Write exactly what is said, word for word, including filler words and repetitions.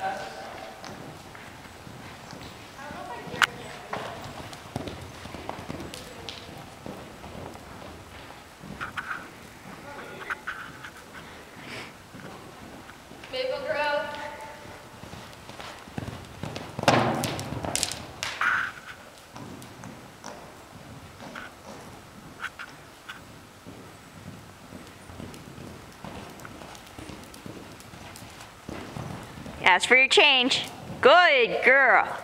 Maple Grove. Ask for your change. Good girl.